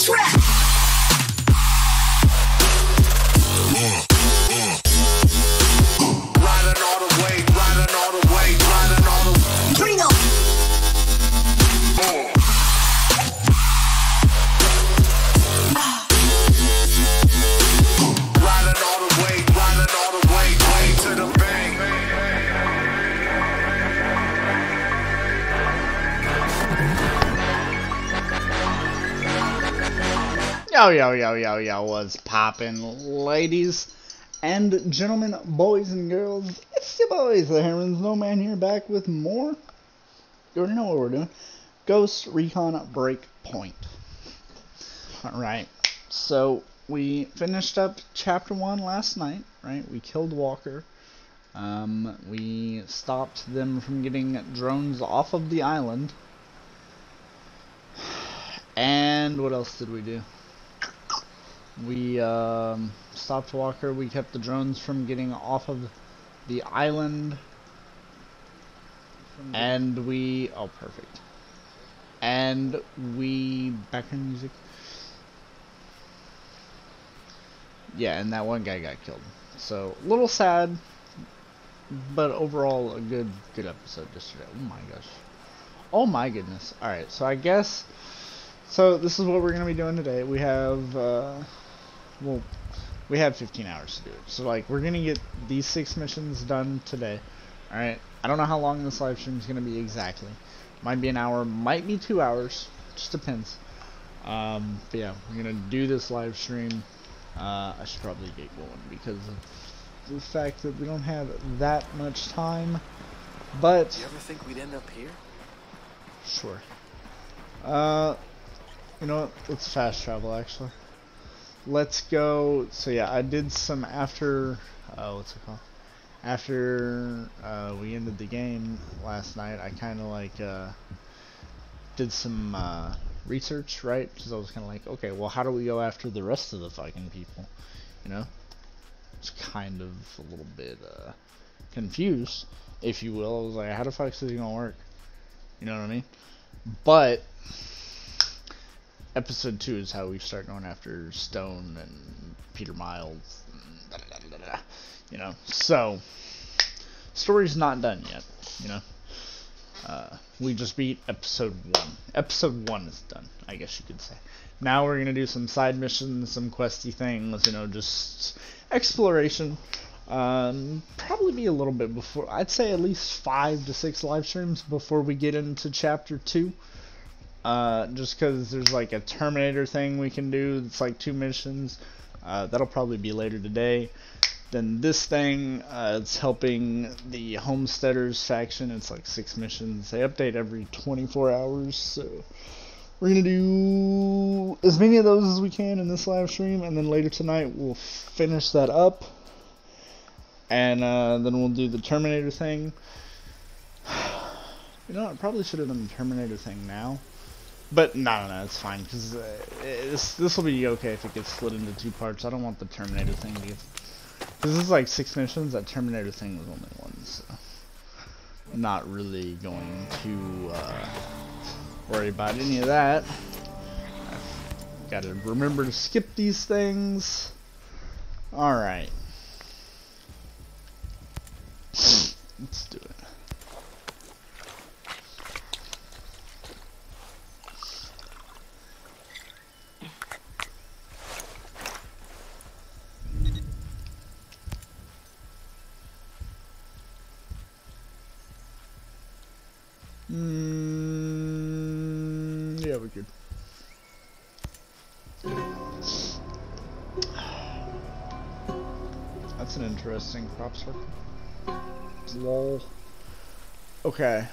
Riding all the way, riding all the way, riding all the way. Trino. Riding all the way, riding all the way, way to the bank. Yo, what's poppin', ladies and gentlemen, boys and girls? It's your boys, the Herman Snowman here, back with more. You already know what we're doing. Ghost Recon Breakpoint. Alright, so we finished up Chapter 1 last night, right? We killed Walker. We stopped them from getting drones off of the island. And what else did we do? We stopped Walker. We kept the drones from getting off of the island. And we... oh, perfect. And we... background music. Yeah, and that one guy got killed. So, a little sad. But overall, a good episode yesterday. Oh my gosh. Oh my goodness. Alright, so I guess... so, this is what we're going to be doing today. We have... well, we have 15 hours to do it. So, like, we're going to get these 6 missions done today. Alright? I don't know how long this live stream is going to be exactly. Might be an hour, might be 2 hours. Just depends. But yeah, we're going to do this live stream. I should probably get going because of the fact that we don't have that much time. But... do you ever think we'd end up here? sure. You know what? Let's fast travel, actually. Let's go. So yeah, I did some after... what's it called? After we ended the game last night, I kind of like did some research, right? Because I was kind of like, okay, well, how do we go after the rest of the fucking people? You know? It's kind of a little bit confused, if you will. I was like, how the fuck is this gonna work? You know what I mean? But episode 2 is how we start going after Stone and Peter Miles and you know. So story's not done yet, you know. We just beat episode 1. Episode 1 is done, I guess you could say. Now we're gonna do some side missions, some questy things, you know, just exploration. Probably be a little bit before, I'd say at least 5 to 6 live streams before we get into chapter 2. Just because there's like a Terminator thing we can do. It's like 2 missions. That'll probably be later today. Then this thing, it's helping the Homesteaders faction. It's like 6 missions. They update every 24 hours. So we're going to do as many of those as we can in this live stream. And then later tonight we'll finish that up. And then we'll do the Terminator thing. You know, I probably should have done the Terminator thing now. But no, it's fine, because this will be okay if it gets split into 2 parts. I don't want the Terminator thing to get... because this is like 6 missions, that Terminator thing was only 1, so... I'm not really going to worry about any of that. I've got to remember to skip these things. Alright. Let's do it. Yeah, we're good. That's an interesting crop circle. Lol. Okay.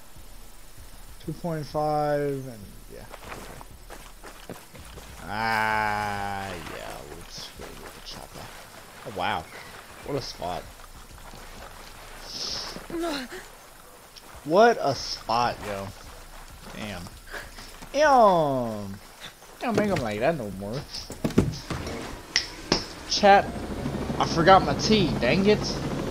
2.5 and yeah. Okay. Yeah, let's go with the chopper. Oh wow. What a spot. What a spot, yo. Damn. Damn. Don't make them like that no more. Chat. I forgot my tea, dang it.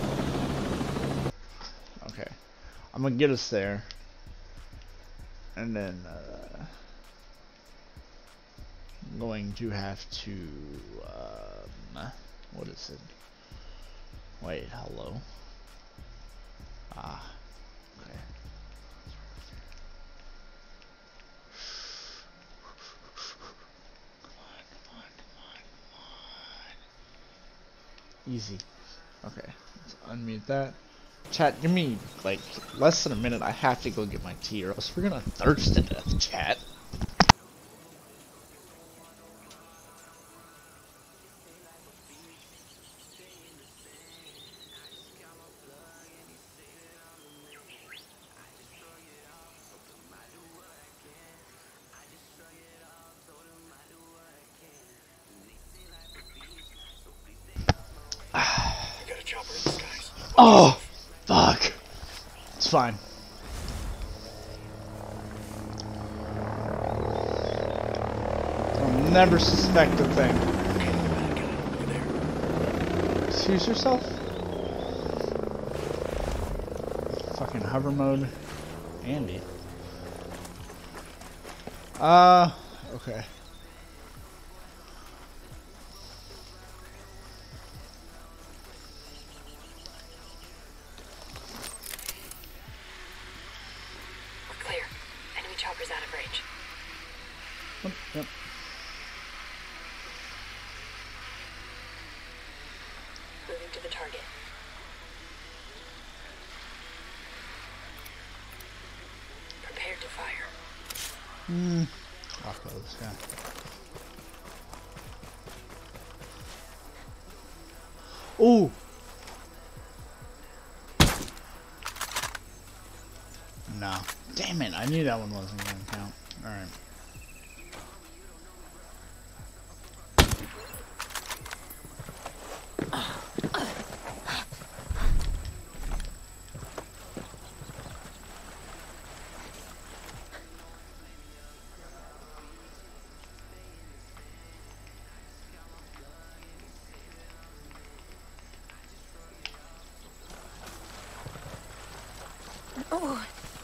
Okay. I'm gonna get us there. And then, going to have to, what is it? Wait, hello? Ah, okay. Come on. Easy. Okay, let's unmute that. Chat, give me, like, less than a minute. I have to go get my tea, or else we're gonna thirst to death, chat. Oh, fuck. It's fine. I'll never suspect a thing. Excuse yourself? Fucking hover mode. Andy. Okay. Chopper's out of range. Yep. Moving to the target. Prepared to fire. I'll kill this guy. Ooh! No. Damn it, I knew that one wasn't going to count. Alright. Oh.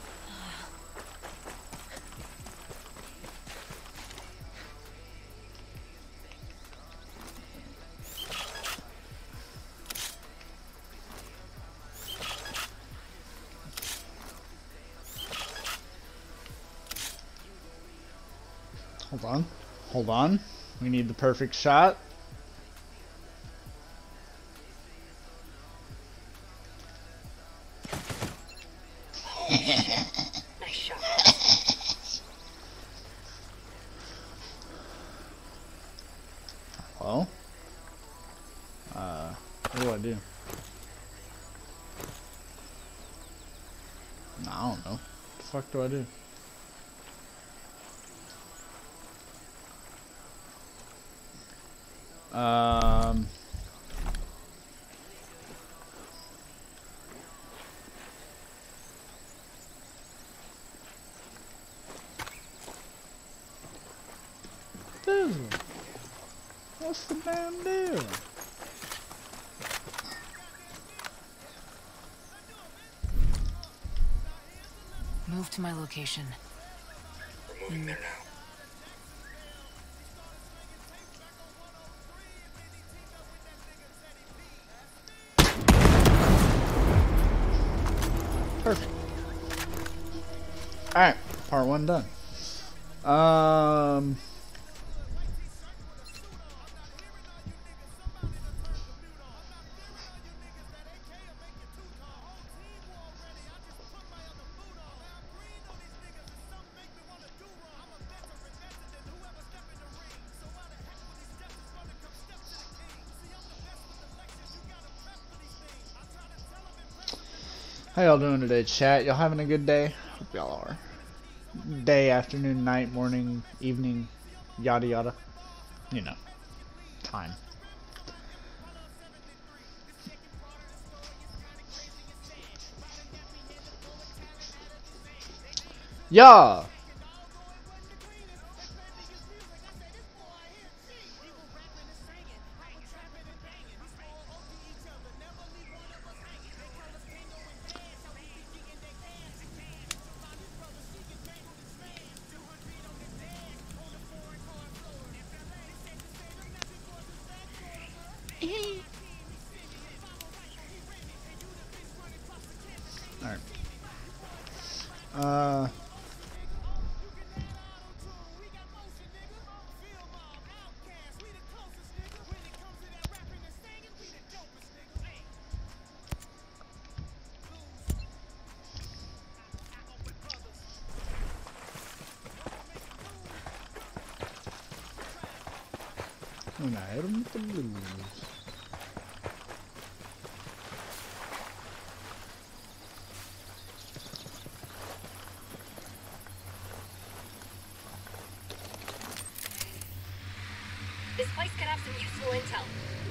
Hold on. Hold on. We need the perfect shot. Nice shot. Hello? What do I do? No, I don't know. What the fuck do I do? Dude, what's the damn deal? Move to my location. We're moving there now. Perfect. Alright, part 1 done. How y'all doing today, chat? Y'all having a good day? Hope y'all are. Day, afternoon, night, morning, evening, yada yada. You know, time. Yeah. An item with the blues. This place could have some useful intel.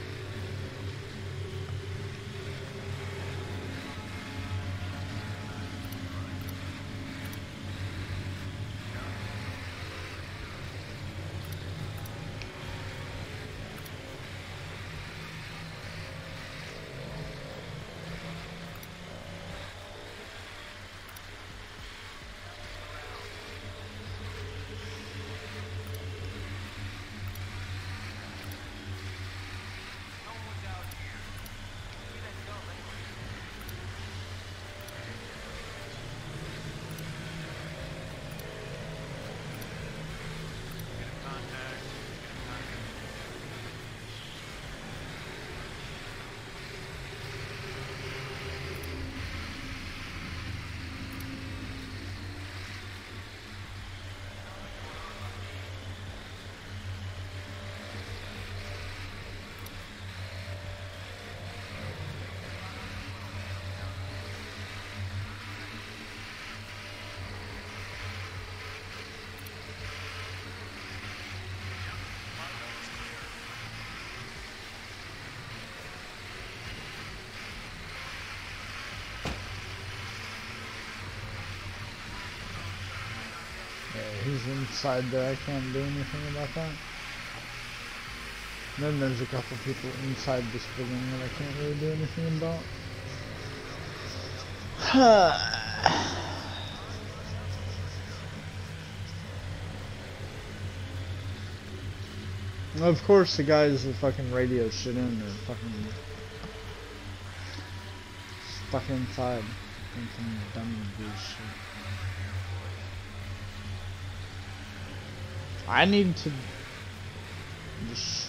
He's inside there, I can't do anything about that. And then there's a couple people inside this building that I can't really do anything about. Of course the guys that fucking radio shit in are fucking stuck inside. Thinking dumb shit. I need to just...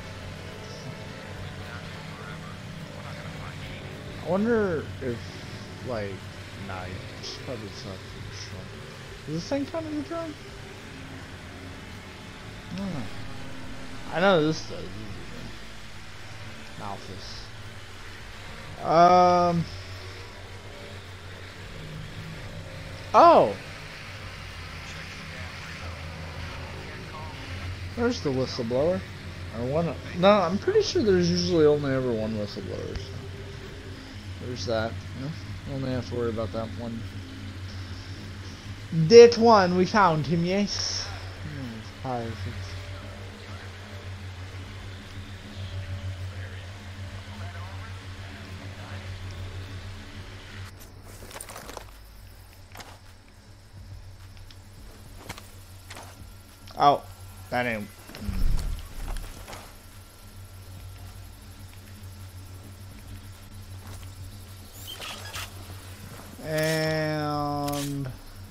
I wonder if, like, nah, it's probably suck for sure. Does this thing count as a drone? I don't know. I know this does. Malthus. Oh! There's the whistleblower. Or one. No, I'm pretty sure there's usually only ever one whistleblower. So there's that. You only have to worry about that one. That one, we found him, yes. Perfect. Oh, that ain't. And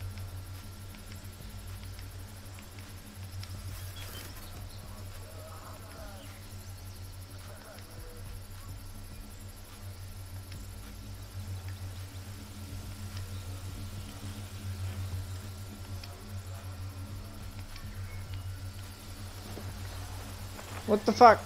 what the fuck?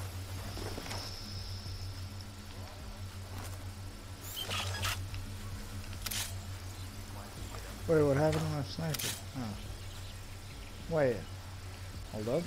Wait, what happened to my sniper? Oh. Wait. Hold up.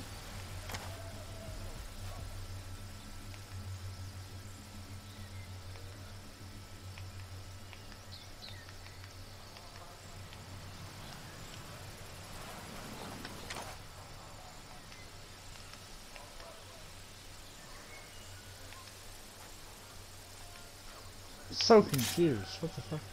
So confused. What the fuck?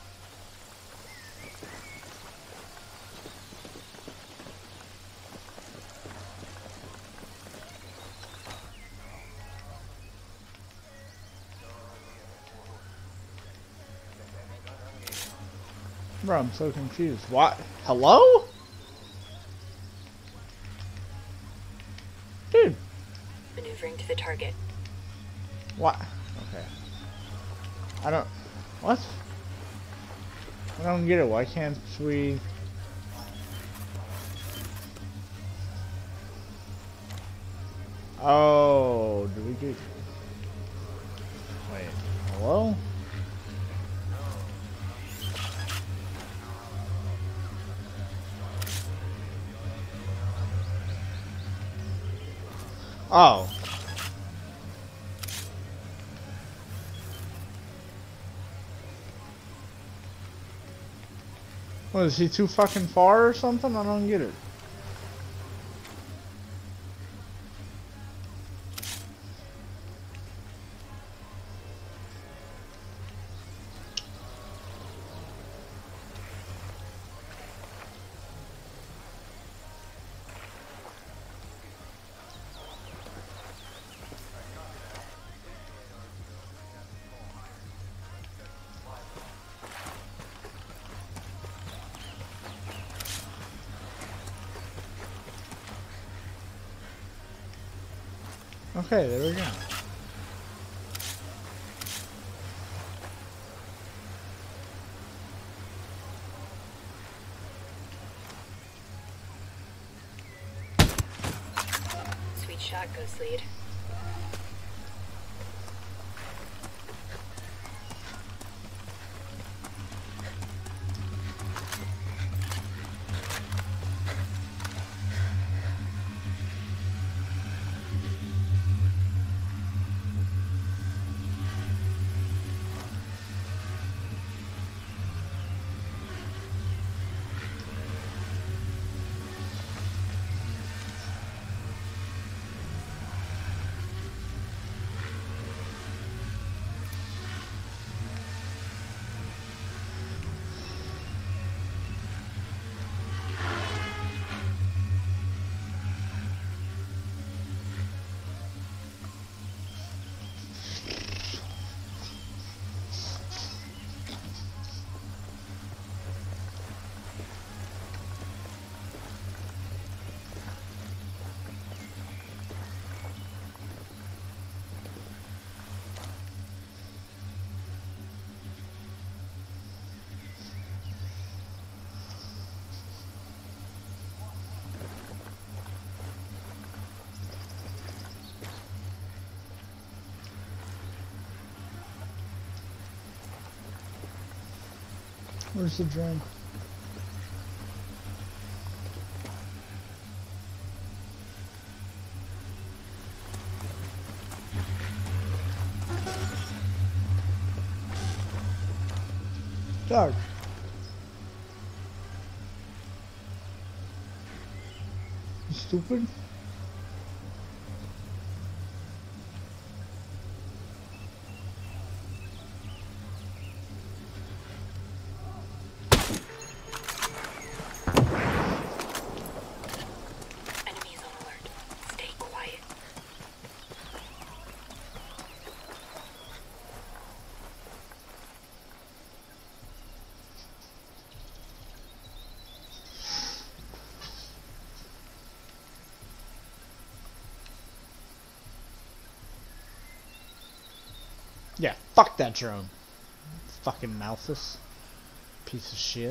Bro, I'm so confused. What? Hello? Dude. Maneuvering to the target. What? Okay. I don't... What? I don't get it. Why can't we... Oh, do we get... Wait, hello? Oh. What, is he too fucking far or something? I don't get it. Okay, there we go. Sweet shot, Ghost Lead. Where's the drone? Dog. You stupid? Enemies on alert. Stay quiet. Yeah, fuck that drone. Fucking Malthus. Piece of shit.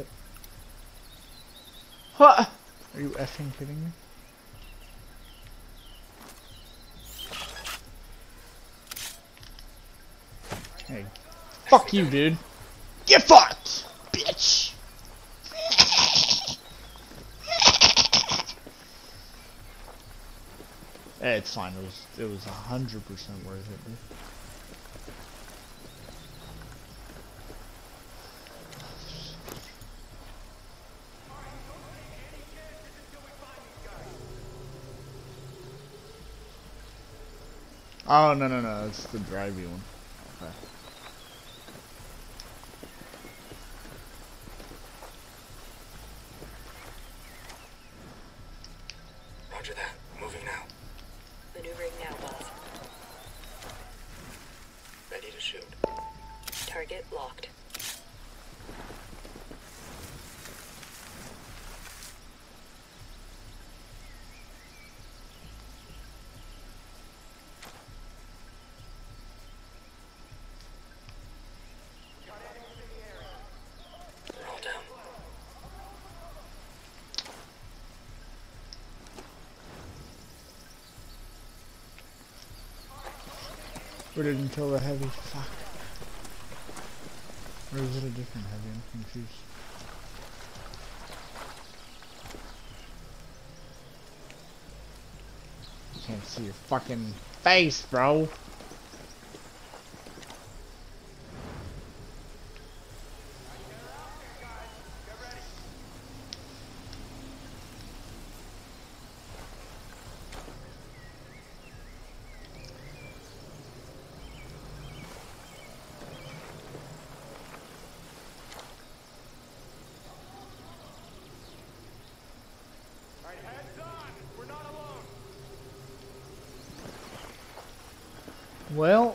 What? Are you effing kidding me? Hey, fuck you, dude. Get fucked, bitch. Hey, it's fine. It was 100% worth it, dude. Oh, no, it's the drivey one. Okay. Roger that. Moving now. Maneuvering now, boss. Ready to shoot. Target locked. They're all down. We didn't kill the heavy. Fuck. Or is it a different heavy? I'm confused. Can't see your fucking face, bro. Well,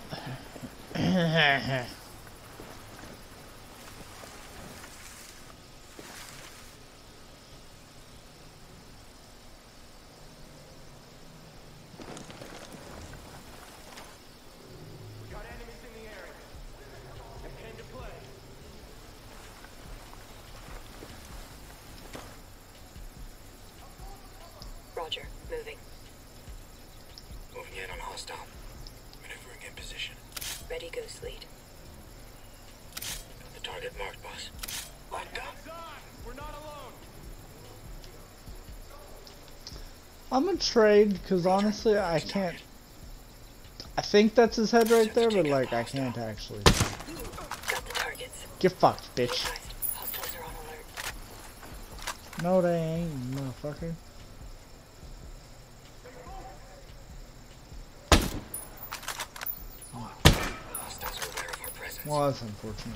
Roger, moving. Moving in on hostile. Maneuvering in position. Ready, Ghost Lead. The target marked, boss. Locked down. We're not alone. I'm gonna trade because honestly I can't. I think that's his head right there, but like I can't actually. Got the targets. Get fucked, bitch. Advised, hostiles are on alert. No, they ain't, motherfucker. Hostiles are aware of our presence. Well, that's unfortunate.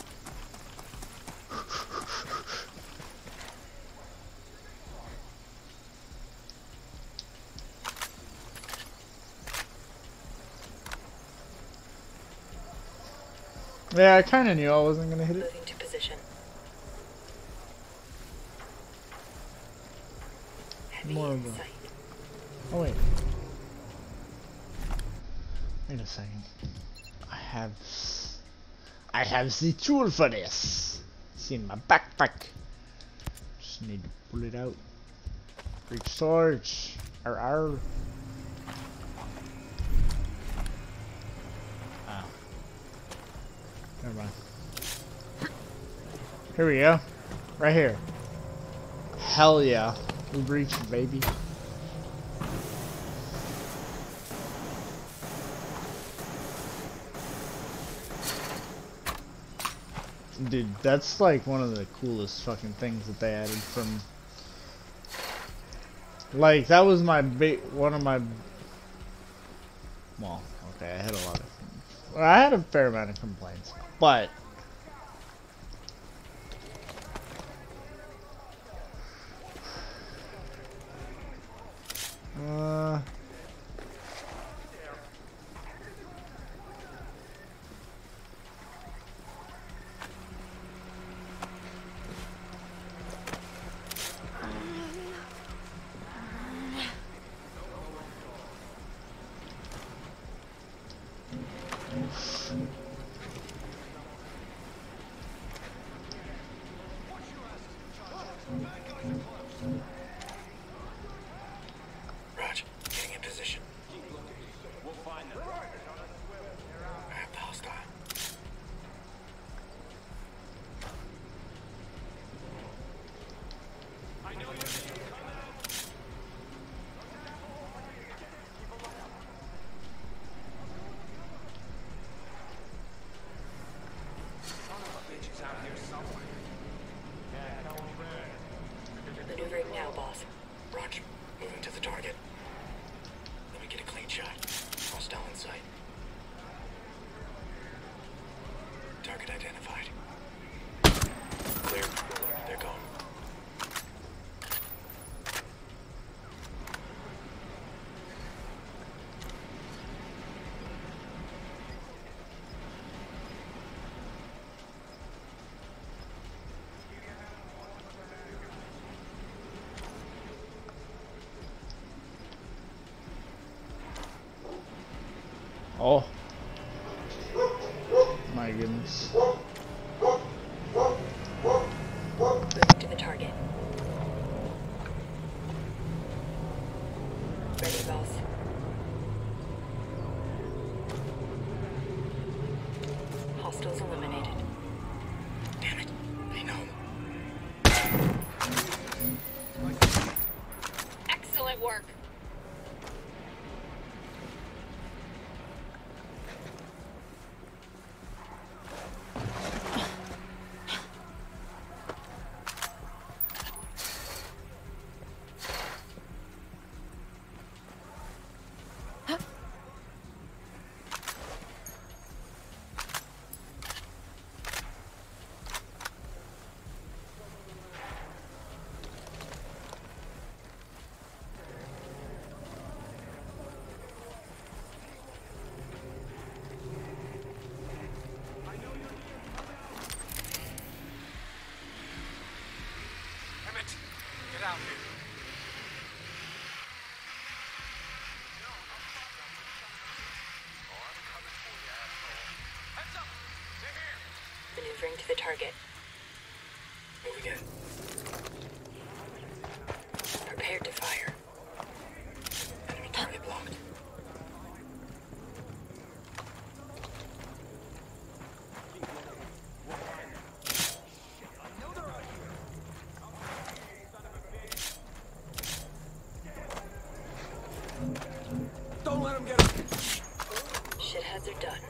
Yeah, I kind of knew I wasn't gonna hit it. Moving to position. Heavy More in of a- sight. Oh wait. Wait a second. I have the tool for this. It's in my backpack. Just need to pull it out. Reach swords. R. Oh. Never mind. Here we go. Right here. Hell yeah. We reached, baby. Dude, that's like one of the coolest fucking things that they added from. Like, that was my one of my. Well, okay, I had a lot of. Well, I had a fair amount of complaints, but. Raj, getting in position. We'll find them. I have the hostile. I know you're Maneuvering now, boss. Raj, moving to the target. Let me get a clean shot. Hostile in sight. Target identified. Clear. They're gone. Oh. My goodness. Moving to the target. Ready, boss. Hostiles eliminated. Damn it. They know. Excellent work. Emmett, get out here. Heads up! They're here! Maneuvering to the target. Moving in. Prepared to fire. Enemy target blocked. Don't let him get up. Shitheads are done.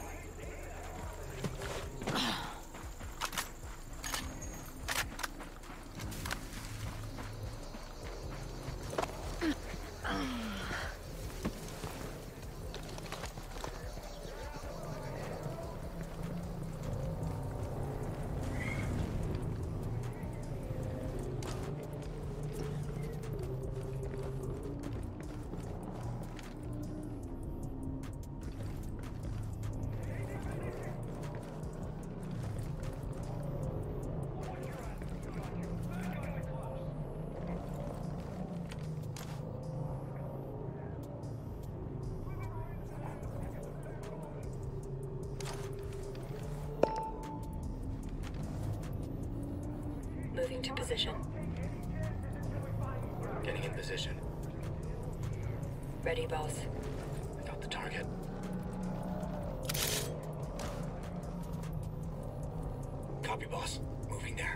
Moving to position. Getting in position. Ready, boss. Got the target. Copy, boss. Moving there.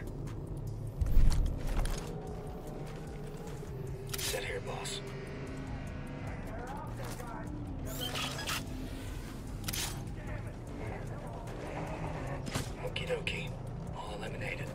Set here, boss. Okie dokie. All eliminated.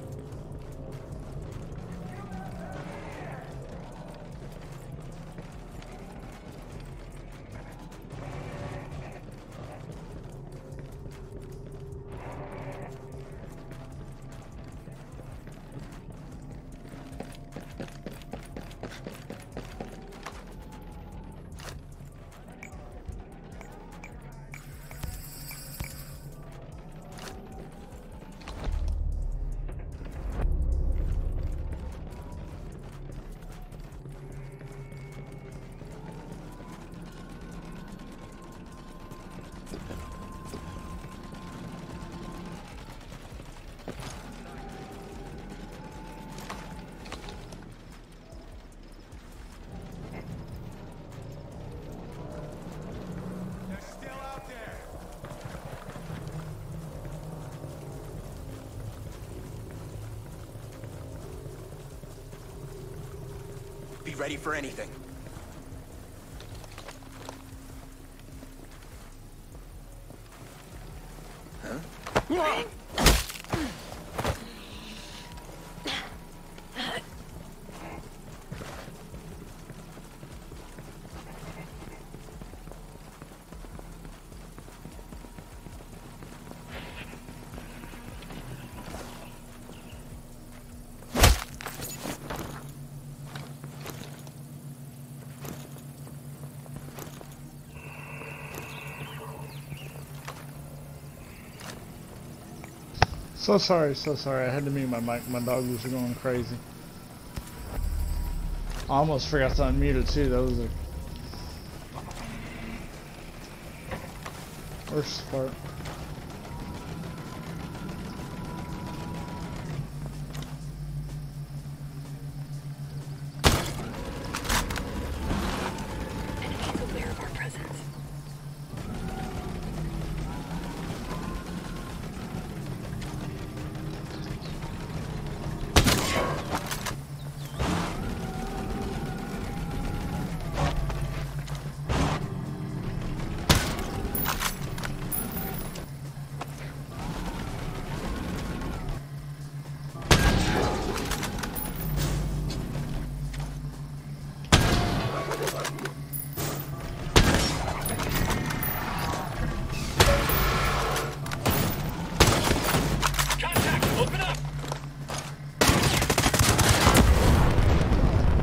They're still out there. Be ready for anything. Huh? So sorry, so sorry. I had to mute my mic. My dog was going crazy. I almost forgot to unmute it too. That was a worst part. Enemies aware of our presence.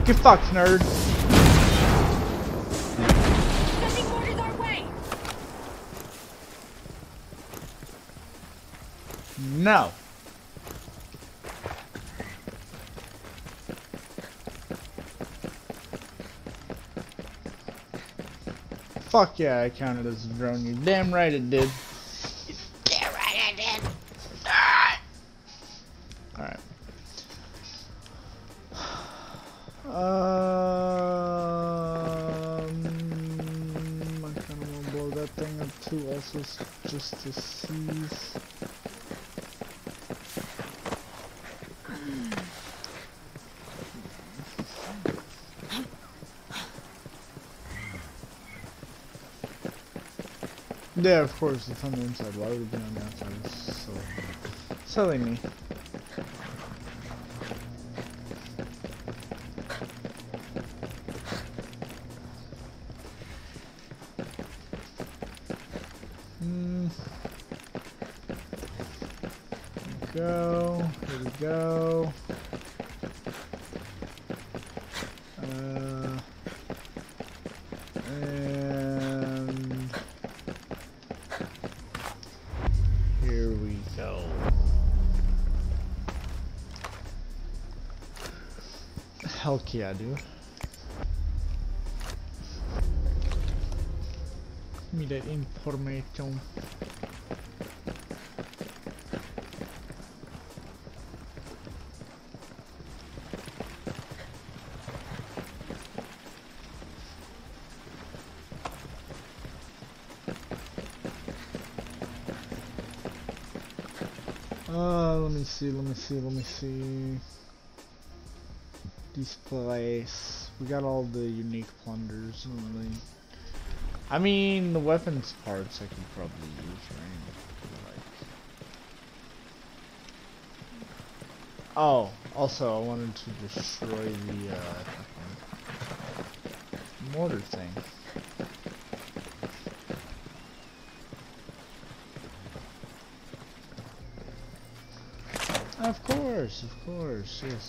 Get fucked, nerd. Sending mortars our way. No. Fuck yeah, I counted as a drone. You're damn right it did. Damn right I did. Alright. I kinda wanna blow that thing up too, also just to seize. Yeah, of course, it's on the inside. Why would it be on the outside? It's so silly me. Go. Here we go. And here we go. Hell yeah, dude. Give me that information. Let me see. Displace. We got all the unique plunders. Really. I mean, the weapons parts I could probably use, right? Like. Oh, also I wanted to destroy the mortar thing. Of course, yes.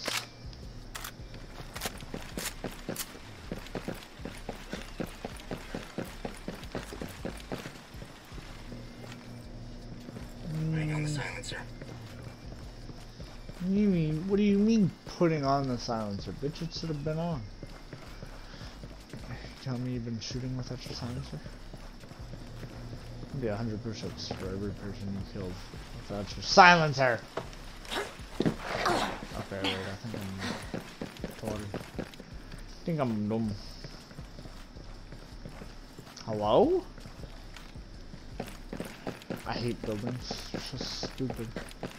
Putting on the silencer. What do you mean putting on the silencer? Bitch, it should have been on. Tell me you've been shooting without your silencer? I'll be 100 push-ups for every person you killed without your silencer! Okay, wait, I think I'm retarded. I think I'm dumb. Hello? I hate buildings. It's just stupid.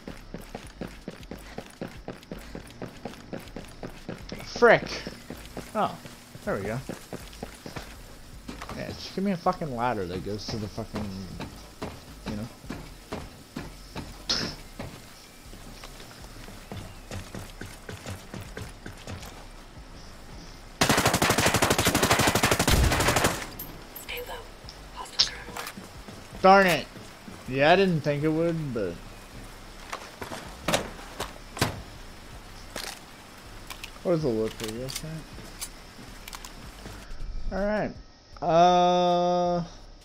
Frick! Oh, there we go. Yeah, just give me a fucking ladder that goes to the fucking, you know. Stay low. Hostiles are on alert. Darn it! Yeah, I didn't think it would, but... What does it look like? Yes, right? Alright.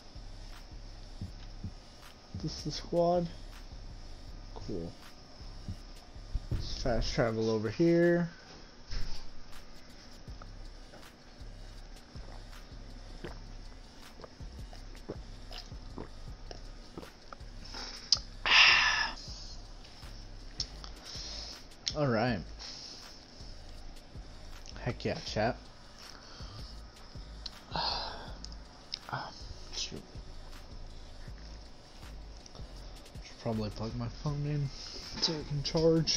This is the squad. Cool. Let's fast travel over here. Alright. Heck yeah, chat. Shoot. Should probably plug my phone in so it can charge.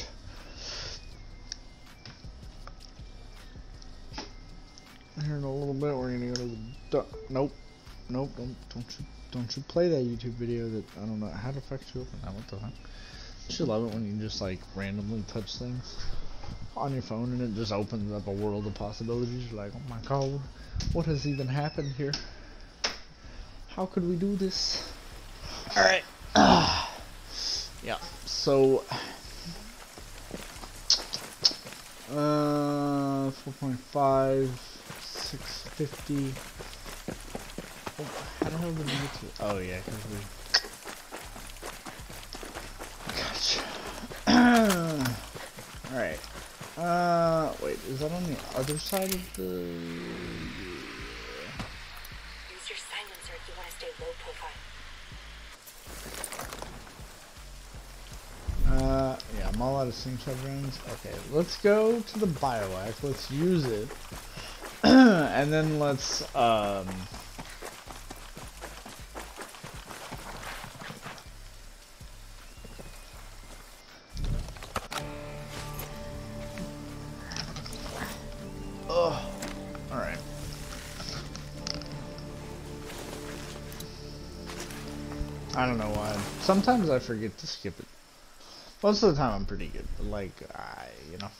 Here in a little bit we're gonna go to the nope. Don't you play that YouTube video that I don't know how the fuck you open that, what the fuck? Don't you love it when you just like randomly touch things on your phone and it just opens up a world of possibilities? You're like, oh my god, what has even happened here? How could we do this? Alright. Yeah, so 4.5, 650. Oh, how the hell did we get to? Oh yeah, because we. Gotcha. Alright. Wait, is that on the other side of the... Use your silencer if you want to stay low profile. Yeah, I'm all out of slingshot rounds. Okay, let's go to the bioac. Let's use it. And then let's, alright. I don't know why. Sometimes I forget to skip it. Most of the time I'm pretty good, but like, you know.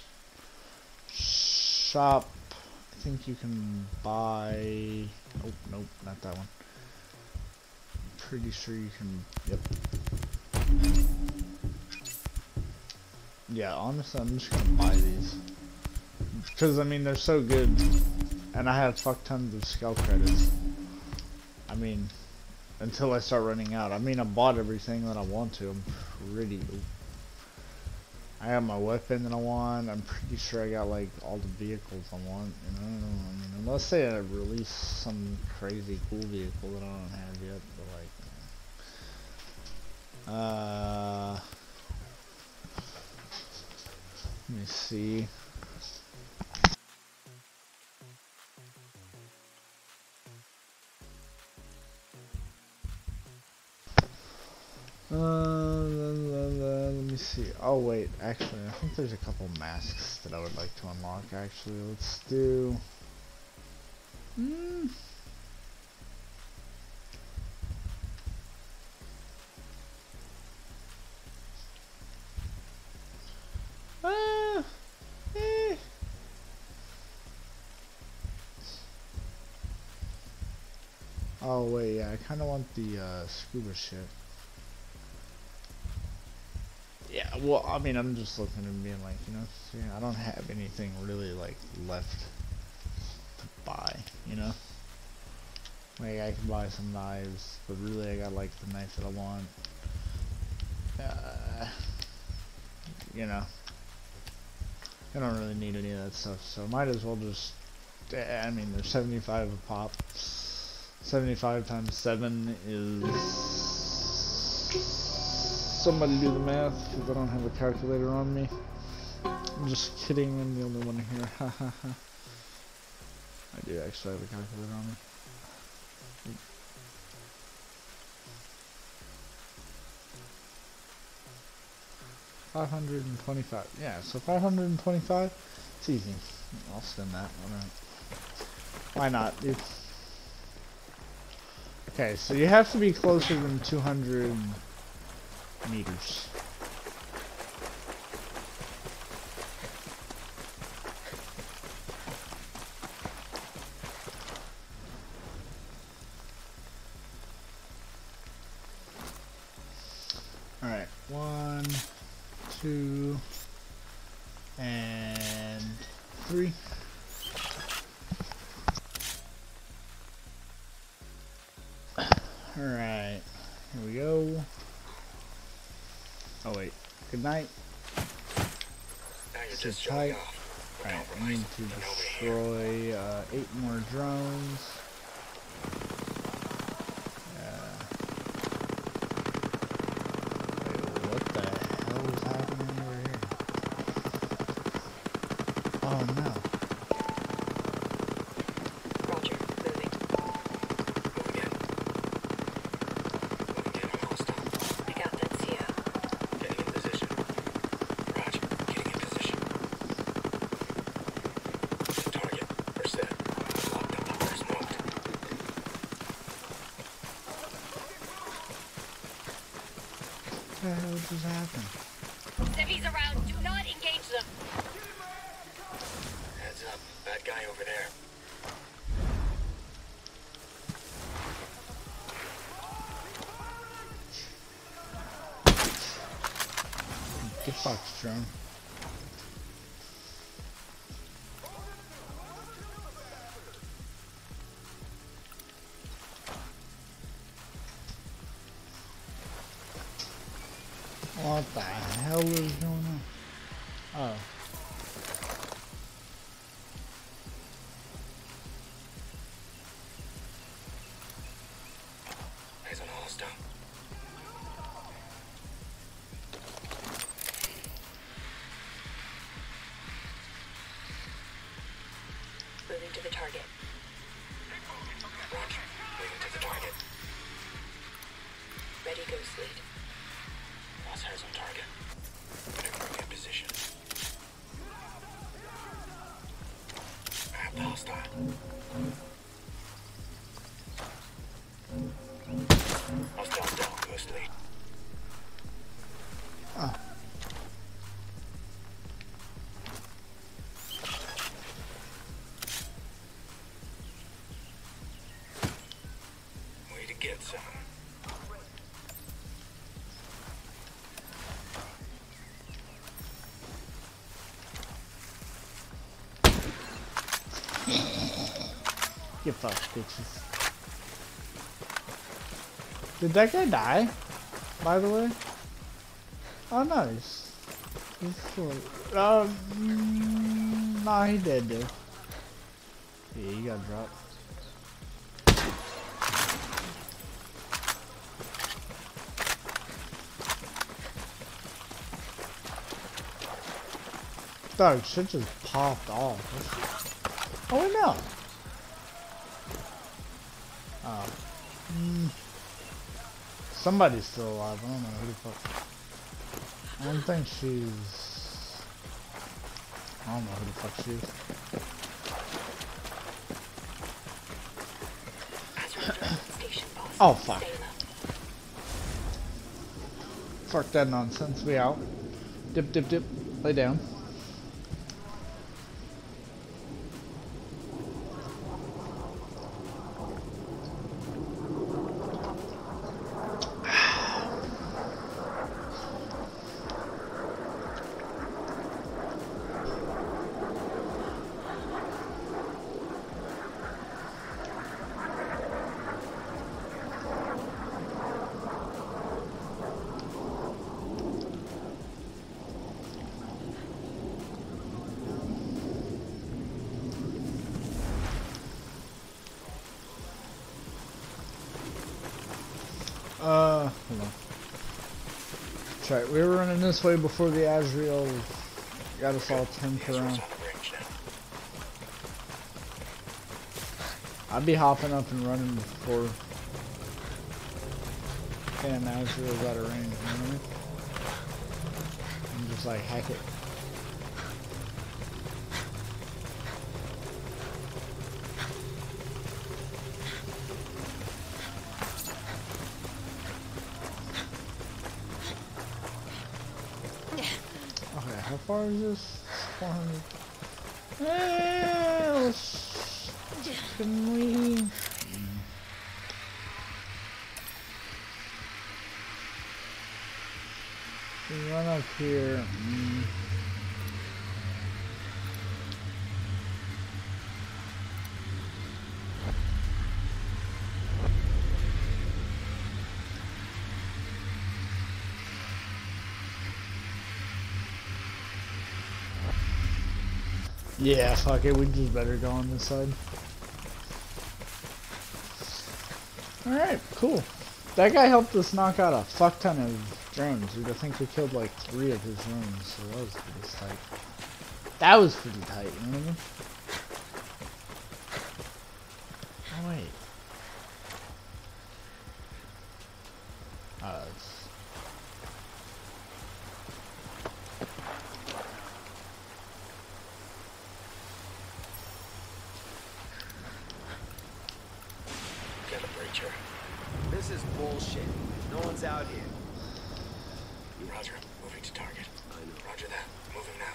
Shop. I think you can buy... Oh, nope, not that one. Pretty sure you can... Yep. Yeah, honestly, I'm just gonna buy these. Because, I mean, they're so good. And I have fuck tons of skill credits. I mean... Until I start running out. I mean, I bought everything that I want to. I'm pretty... I got my weapon that I want. I'm pretty sure I got, like, all the vehicles I want. You know, I mean, unless they release some crazy cool vehicle that I don't have yet. But, like... Let me see. Let me see. Oh wait, actually, I think there's a couple masks that I would like to unlock. Actually, let's do. Eh. Oh wait, yeah, I kind of want the scuba shit. Yeah, well, I mean, I'm just looking and being like, you know, see, I don't have anything really, like, left to buy, you know? Like, I can buy some knives, but really I got, like, the knife that I want. You know. I don't really need any of that stuff, so might as well just, I mean, there's 75 a pop. 75 times 7 is... Somebody do the math, because I don't have a calculator on me. I'm just kidding, I'm the only one here. Hahaha. I do actually have a calculator on me. 525. Yeah, so 525. It's easy. I'll spend that. Alright. Why not, dude? Okay, so you have to be closer than 200 meters. Alright, 1, 2, and 3. Alright, here we go. Oh wait, good night. Now you're Sit just showing tight. off. Alright, I need to destroy 8 more drones. Wait, what the hell is happening over here? Oh no. Roger, moving. Move again. Move again, I'm hostile. I got that, CO. Getting in position. Roger, getting in position. Target, we're set. Locked up, we're smoked. What the hell just happened? Civvies around, do not engage them. Heads up, bad guy over there. Get fucked, drone. What the hell is going on? Oh. Eyes on hostile. Moving to the target. Roger. Moving to the target. Ready, Ghost Lead. Crosshairs on target. Maneuvering in position. I have the hostile. Hostile down, Ghost Lead. Oh. Way to get some. Get fucked, bitches. Did that guy die? By the way? Oh, nice. He's cool. Nah, he did, dude. Yeah, he got dropped. Dog, shit just popped off. Oh, wait, no. Oh. Somebody's still alive. I don't know who the fuck. I don't think she's... I don't know who the fuck she is. Station boss. Oh, fuck. Stay low. Fuck that nonsense. We out. Dip, dip, dip. Lay down. Hold on. That's right, we were running this way before the Azrael got us all turned Ezra's around. on the bridge now. I'd be hopping up and running before damn Azrael's out of range, you know what I mean? And just like hack it. Okay, how far is this? 400. Can we? We run up here. Yeah, fuck it, we just better go on this side. Alright, cool. That guy helped us knock out a fuck ton of drones, dude. I think we killed like 3 of his drones, so that was pretty tight. That was pretty tight, you know what I mean? Oh, wait. It's... Get a breacher. This is bullshit. No one's out here. Roger. Moving to target. I know. Roger that. Moving now.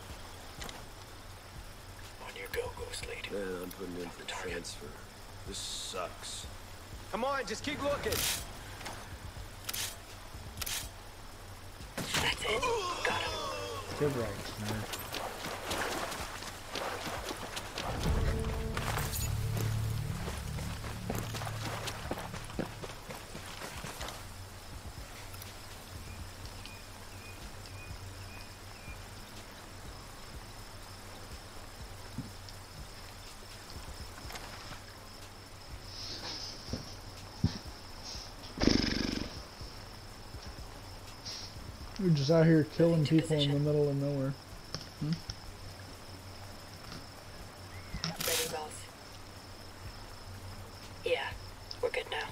On your go, Ghost Lead. Man, I'm putting in for Target. transfer. This sucks. Come on, just keep looking. That's it. Got him. Good right, man. We're just out here killing Into people in the position. middle of nowhere. Ready, boss? Yeah, we're good now.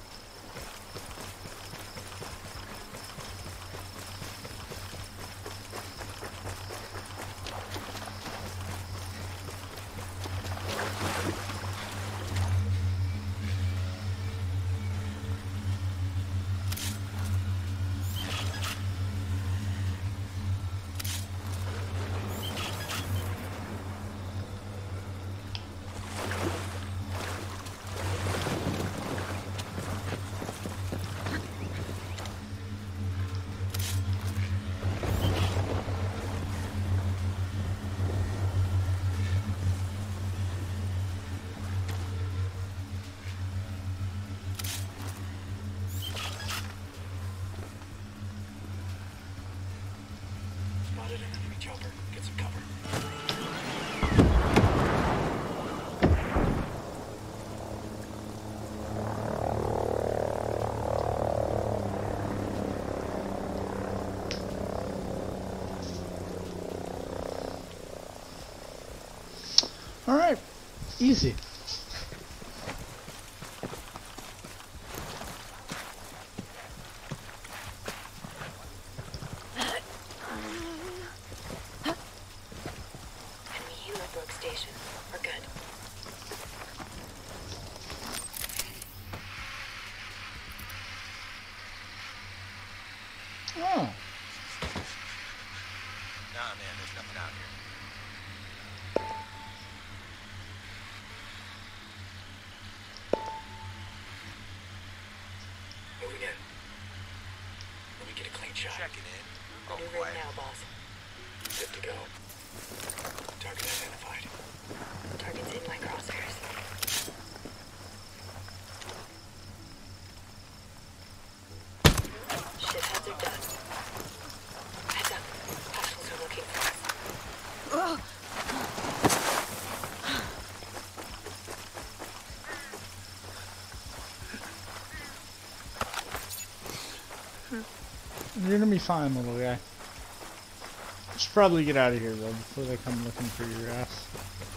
Spotted an enemy chopper. Get some cover. Alright, easy. Enemy healer broke station. We're good. Oh, Nah, man, there's nothing out here. Moving in. Let me get a clean shot. Checking in. Oh, Maneuvering quiet. now, boss. Good to go. Target identified. Target's in my crosshairs. Shitheads are done. Heads up. Hostiles are looking for us. you're gonna be fine, little guy. Should probably get out of here though before they come looking for your ass.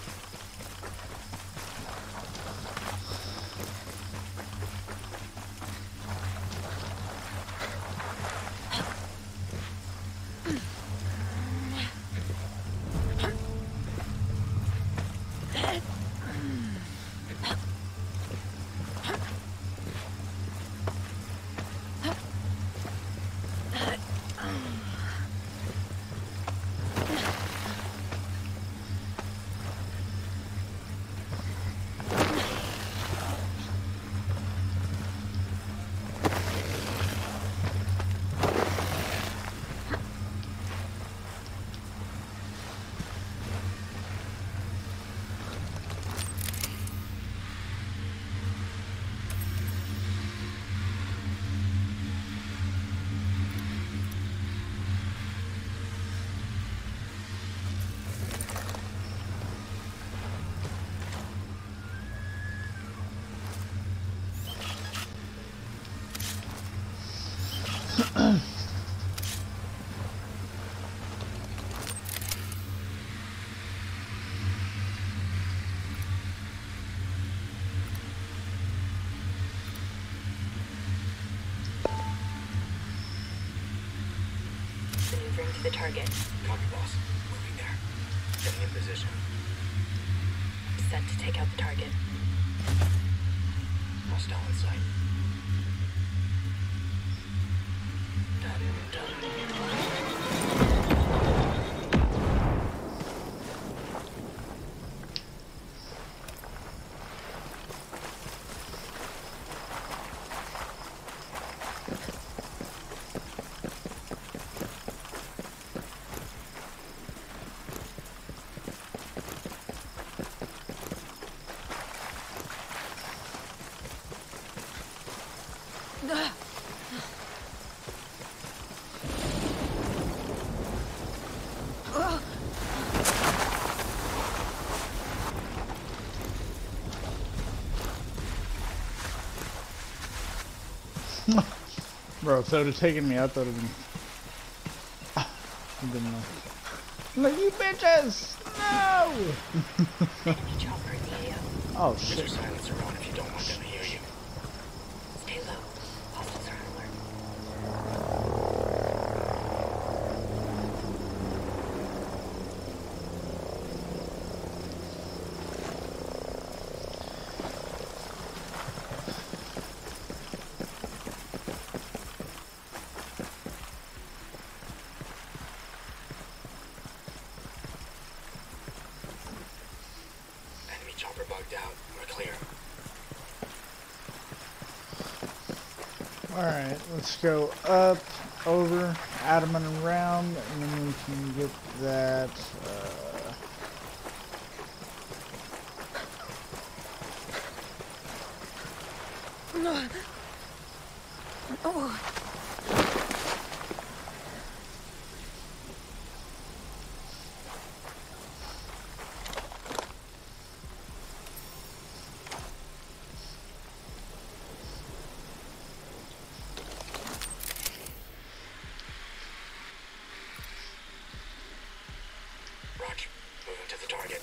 Maneuvering to the target. Copy, boss. Moving there. Getting in position. Set to take out the target. Hostile in sight. Done. Bro, if that would have taken me out, that would have been Good enough. Like, you bitches! No! Enemy chopper in the AO. Oh, Get shit. your silencer on if you don't want them to hear you. Stay low. Hostiles are on alert. Enemy chopper bugged out. We're clear. Alright, let's go up, over, Adam and around, and then we can get that, Roger. Moving to the target.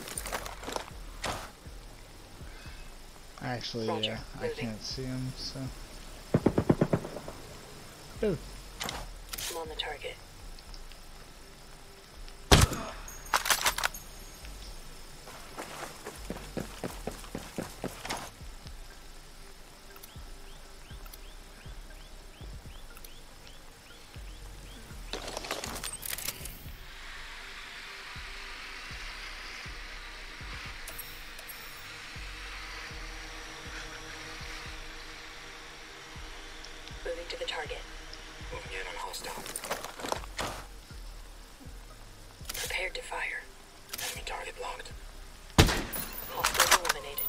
actually, Roger, I moving. can't see him, so. Ooh. I'm on the target. Moving to the target. Moving in on hostile. Prepared to fire. Enemy target locked. Hostile eliminated.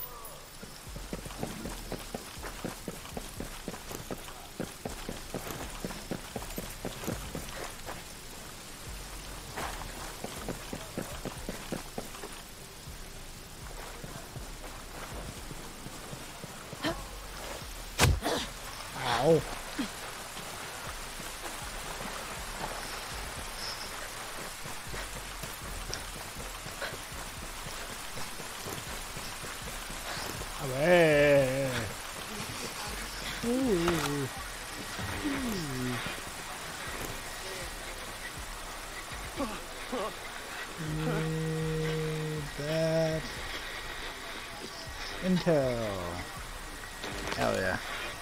Ow. Away. Ooh. Need that intel. Hell yeah.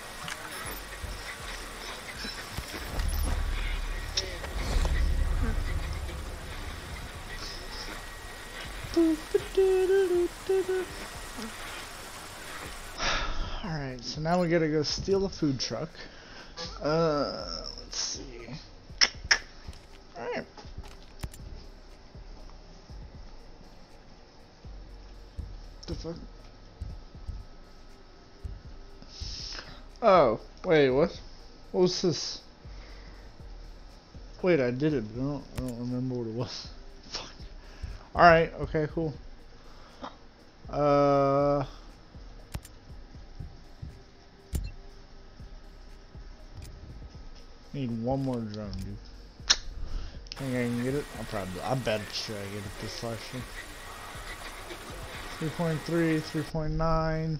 Alright, so now we gotta go steal a food truck. Let's see. Alright. The fuck? Oh, wait, what? What was this? Wait, I did it, but I don't remember what it was. Fuck. Alright, okay, cool. Need one more drone, dude. Think I can get it? I bet sure I get it this last year. 3.3, 3.9.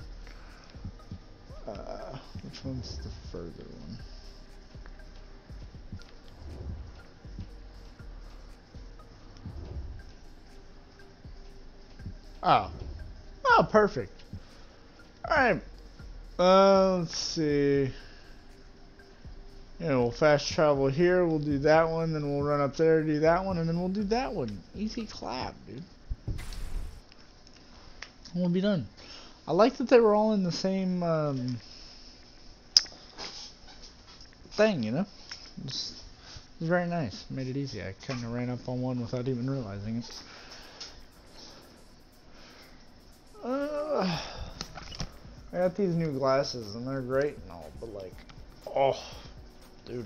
Which one's the further one? Oh. Oh, perfect. Alright. Let's see. We'll fast travel here, we'll do that one, then we'll run up there, do that one, and then we'll do that one. Easy clap, dude. We'll be done. I like that they were all in the same thing, you know? It's very nice. Made it easy. I kind of ran up on one without even realizing it. I got these new glasses, and they're great and all, but like, oh, dude.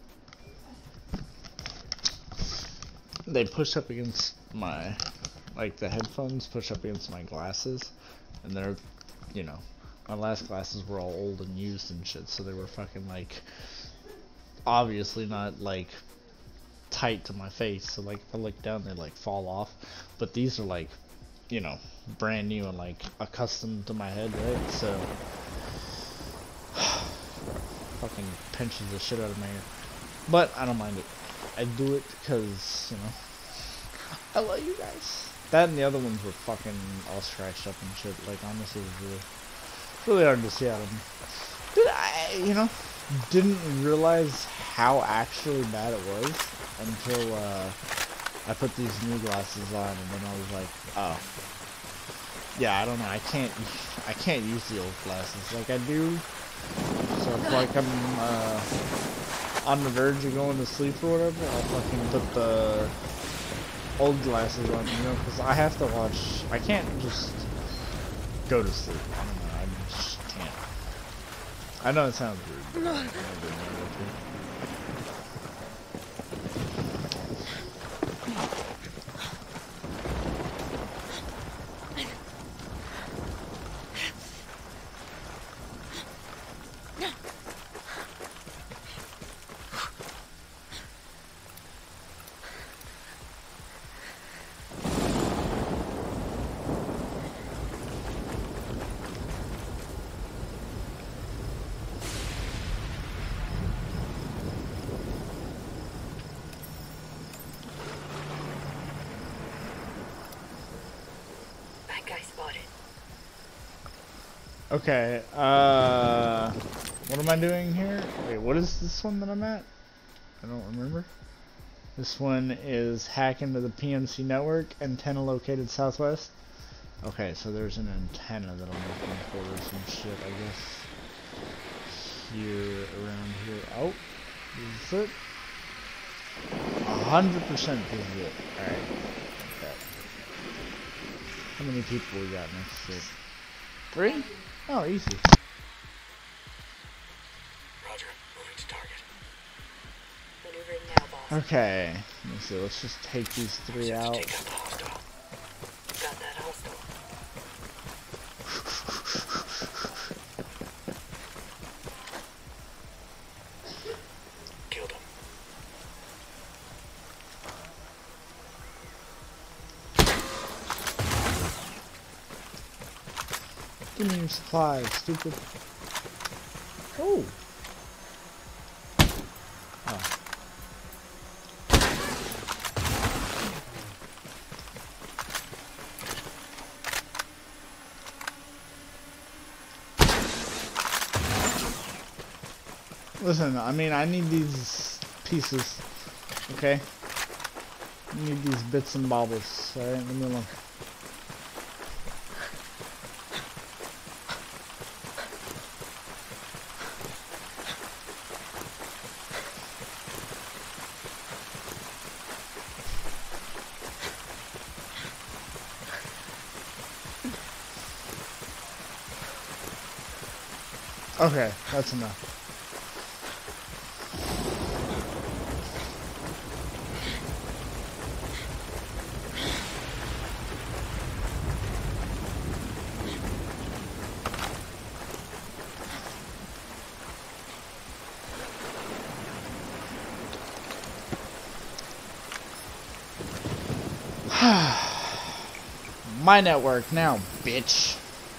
They push up against my, like the headphones push up against my glasses, and they're, you know, my last glasses were all old and used and shit, so they were fucking like, obviously not like tight to my face, so like if I look down they like fall off. But these are like, you know, brand new and like accustomed to my head, right? So fucking pinches the shit out of my ear. But I don't mind it. I do it because, you know, I love you guys. That and the other ones were fucking all scratched up and shit. Like, honestly, it was really hard to see out of them. Dude, I, you know, didn't realize how actually bad it was until I put these new glasses on, and then I was like, oh, yeah, I don't know, I can't use the old glasses like I do. So if like I'm on the verge of going to sleep or whatever, I'll fucking put the old glasses on, you know, because I have to watch. I can't just go to sleep. I don't know, I just can't. I know it sounds rude, but I'm not doing that. Okay, what am I doing here? Wait, what is this one that I'm at? I don't remember. This one is hack into the PMC network, antenna located southwest. Okay, so there's an antenna that I'm looking for or some shit, I guess. Here, around here. Oh, is this it? 100% this is it. Alright. Okay. How many people we got next to it? 3? Oh, easy. Roger, moving to target. Maneuvering now, boss. Okay, let me see, let's just take these 3 out. Take out the hostile. Got that hostile. Killed him. Give me your supplies, stupid. Oh. Oh. Listen, I mean, I need these pieces, okay? I need these bits and bobbles, alright? Leave me alone. Okay, that's enough. My network now, bitch.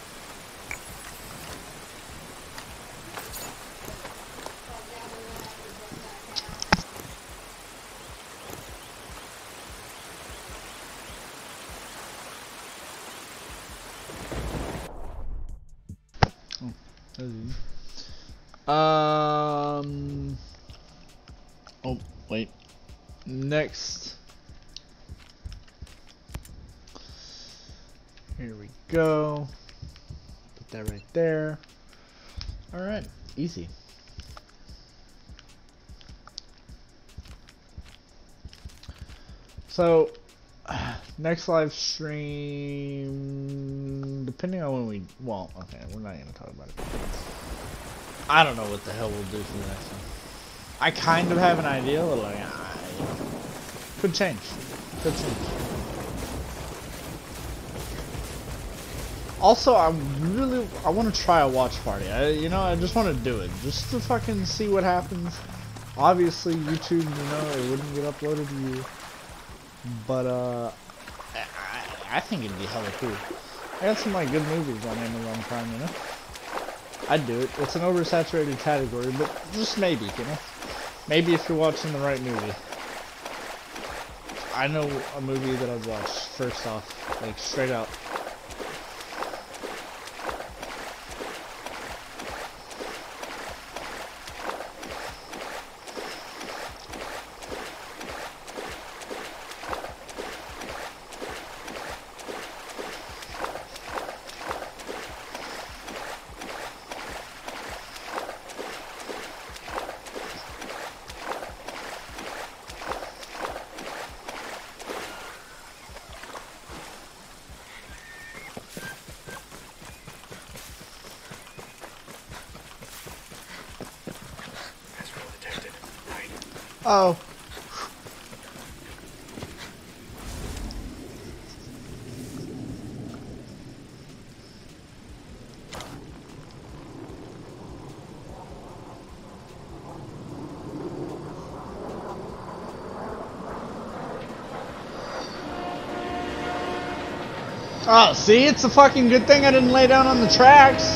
Oh, wait. Next. Here we go. Put that right there. Alright, easy. So, next live stream, depending on when we, well, okay, we're not going to talk about it. I don't know what the hell we'll do for the next one. I kind of have an idea, but like, could change. Could change. Also, I want to try a watch party. I just want to do it, just to fucking see what happens. Obviously, YouTube, it wouldn't get uploaded to you. But, I think it'd be hella cool. I got some, like, good movies on Amazon Prime, I'd do it. It's an oversaturated category, but just maybe, Maybe if you're watching the right movie. I know a movie that I've watched, first off, like, straight up. Oh. Oh, see, it's a fucking good thing I didn't lay down on the tracks.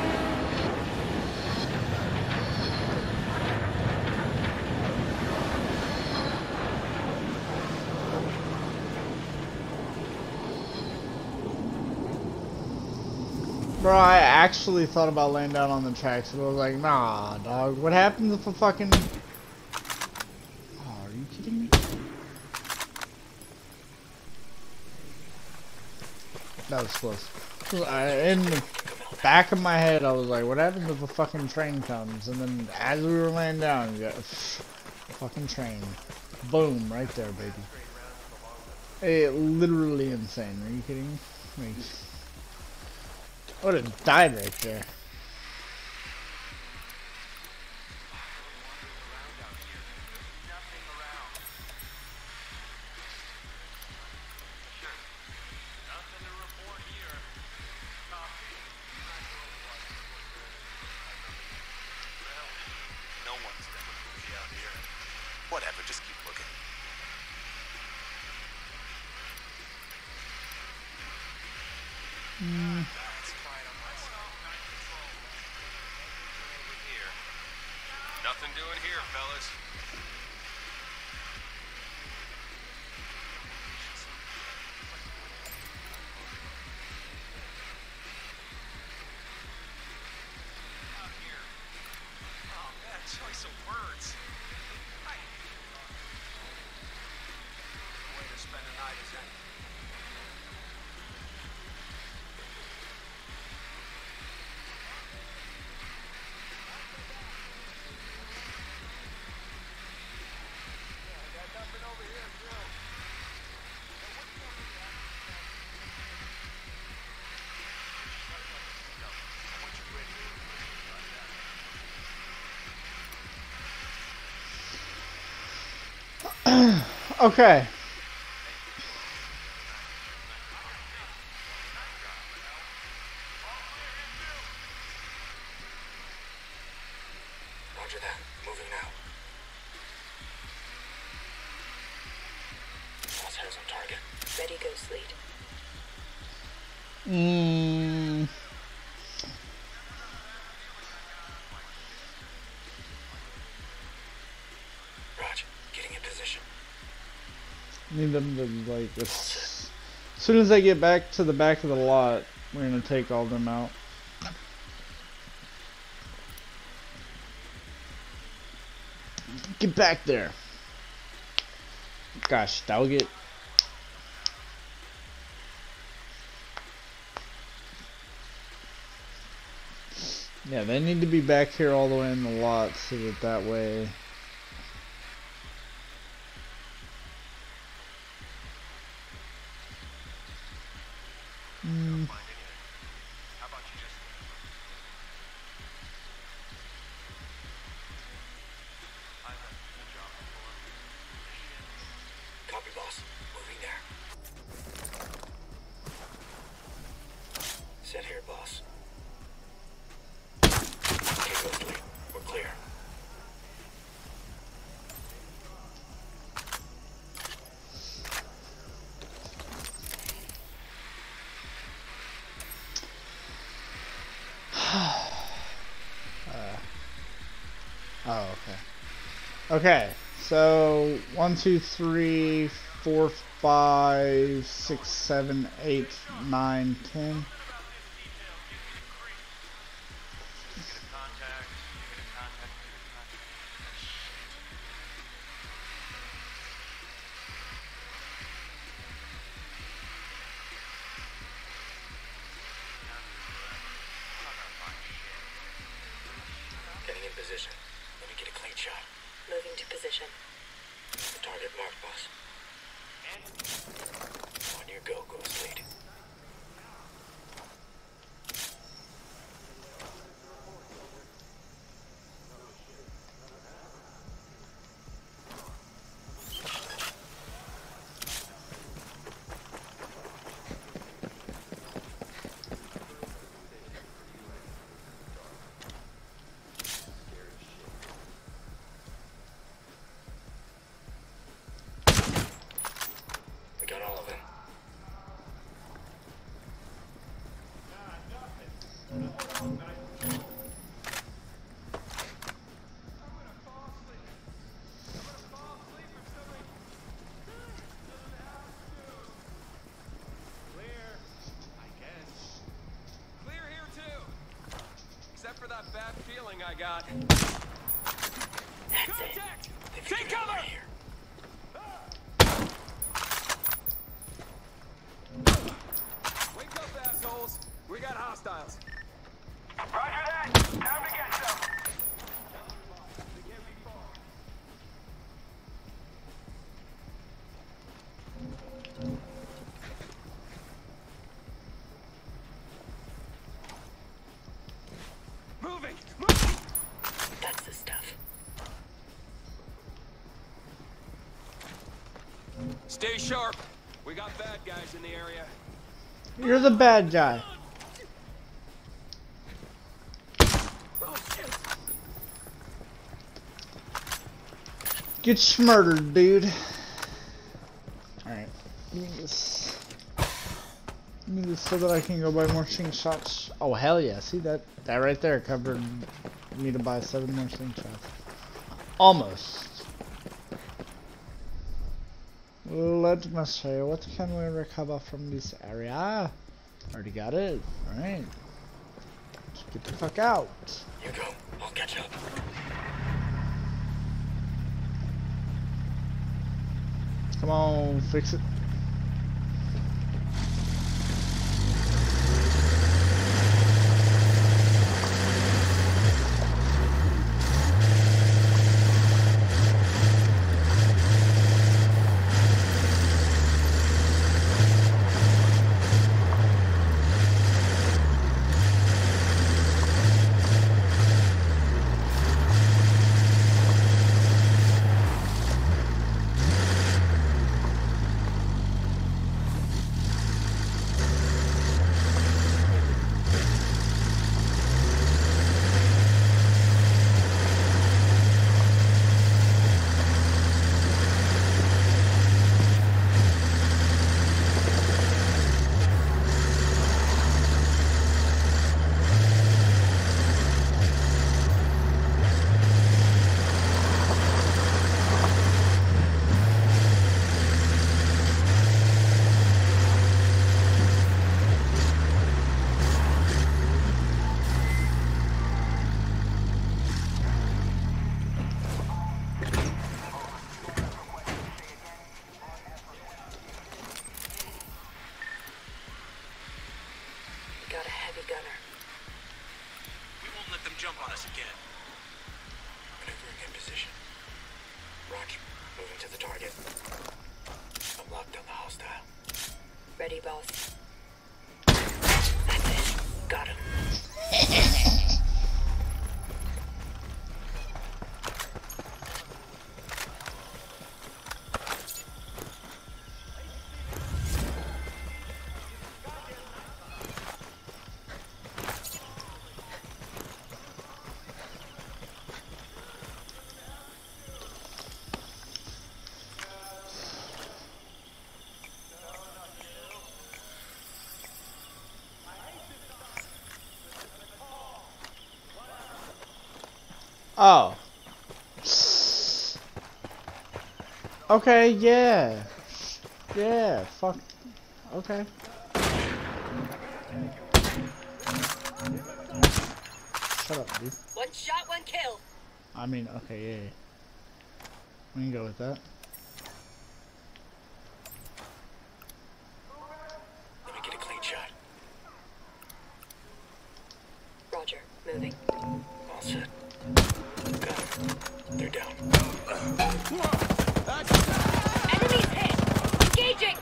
Bro, I actually thought about laying down on the tracks, but I was like, nah, dog. What happens if a fucking... Oh, are you kidding me? That was close. In the back of my head, I was like, what happens if a fucking train comes? And then as we were laying down, you got fucking train. Boom, right there, baby. Hey, literally insane. Are you kidding me? Like, I would have died right there. Whatever, just keep looking. Nothing doing here, fellas. Out here. Oh, bad choice of words. Way to spend the night, isn't it? Okay. Roger that. Moving now. Crosshairs on target. Ready, Ghost Lead. Roger. Getting in position. Need them to, like, as soon as I get back to the back of the lot, we're gonna take all of them out. Get back there. Gosh, that'll get... Yeah, they need to be back here all the way in the lot so that way... Copy, boss. Moving there. Sit here, boss. Okay, Ghost Lead. We're clear. Oh, okay. Okay, so 1, 2, 3, 4, 5, 6, 7, 8, 9, 10. Getting in position. Let me get a clean shot. Moving to position. The target marked, boss. On your go, Ghost Lead. We got all of them. Clear here too. Except for that bad feeling I got. That's it. Contact! They've Take figured out cover! we're here. Wake up, assholes! We got hostiles. Roger that. Time to get some. Moving! Moving! That's the stuff. Stay sharp. We got bad guys in the area. You're the bad guy. Oh shit! Get smurdered, dude. Alright. Give me this. Give me this so that I can go buy more slingshots. Oh, hell yeah. See that? That right there covered me to buy 7 more slingshots. Almost. Let me see. What can we recover from this area? Already got it. Alright. Let's get the fuck out. You go. I'll catch up. Come on, fix it. Got a heavy gunner. We won't let them jump on us again. Maneuvering in position. Roger. Moving to the target. I'm locked on the hostile. Ready, boss. That's it. Got him. Oh. Okay, yeah. Yeah, fuck. Okay. Shut up, dude. One shot, one kill. I mean, okay, yeah, yeah. We can go with that. Let me get a clean shot. Roger, moving. All set. Got 'em. They're down. Enemies hit! Engaging!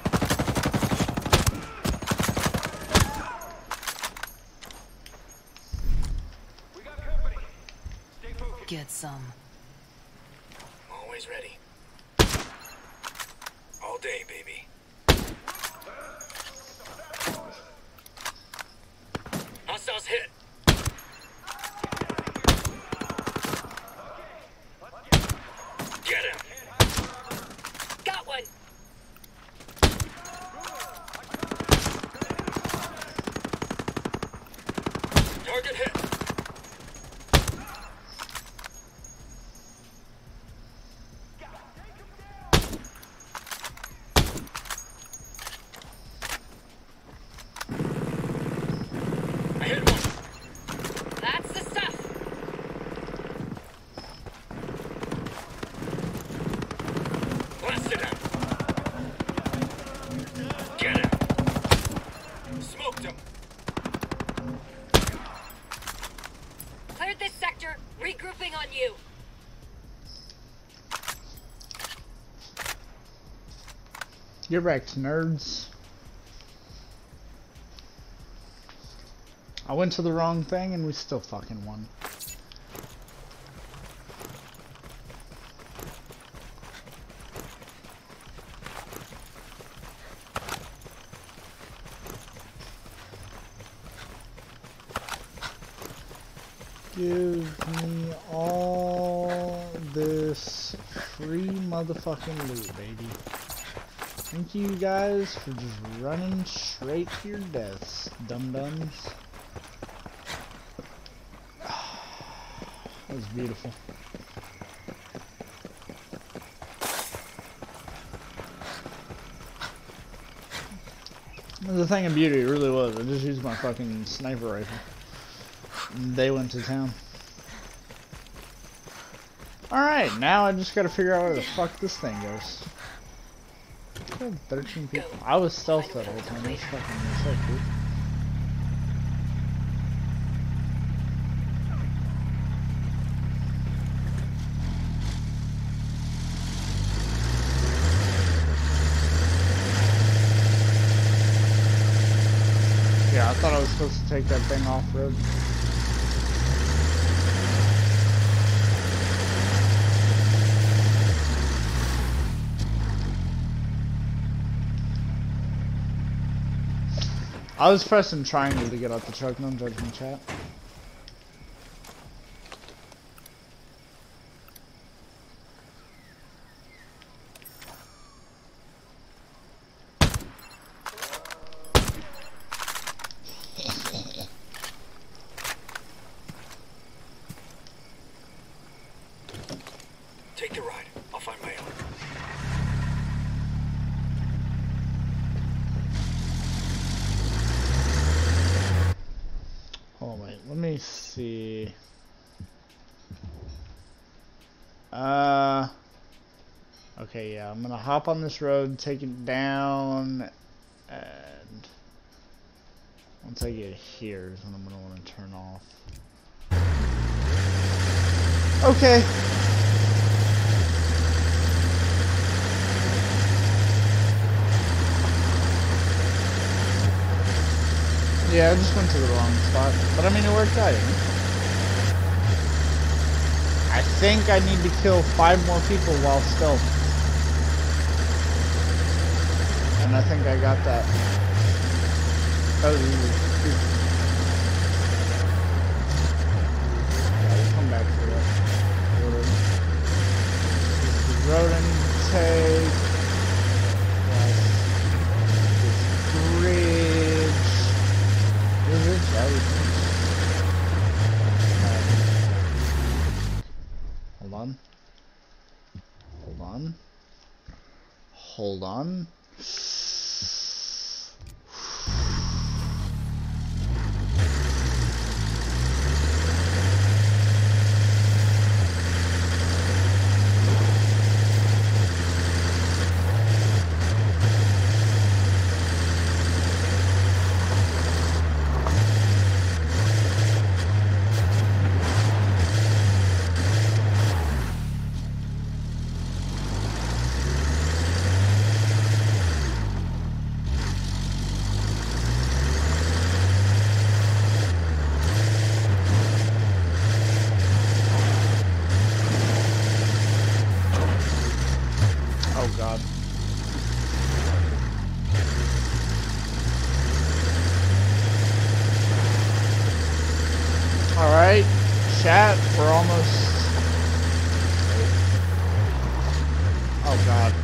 We got company. Stay focused. Get some. Always ready. All day, baby. Hostiles hit. Get him. Got one! Target hit. I hit one. That's the stuff! Blasted him. Get him. Smoked him. Cleared this sector. Regrouping on you. Get wrecked, nerds. I went to the wrong thing and we still fucking won. Give me all this free motherfucking loot, baby. Thank you guys for just running straight to your deaths, dum-dums. That was beautiful. The thing of beauty, it really was. I just used my fucking sniper rifle. And they went to town. Alright, now I just gotta figure out where the fuck this thing goes. I had 13 people. I was stealth that whole time. This fucking sick, dude. Yeah, I thought I was supposed to take that thing off-road. I was pressing triangle to get out the truck, no judgment, chat. Take the ride. I'll find my own. Oh wait, let me see. Okay, yeah, I'm gonna hop on this road, take it down, and once I get here is when I'm gonna want to turn off. Okay. Yeah, I just went to the wrong spot, but I mean it worked out. You know? I think I need to kill 5 more people while stealth. And I think I got that. That was easy. Yeah, we'll come back to that. This is road intake. This bridge. This is everything. on. Hold on. Oh God. Alright, chat, we're almost... Oh God.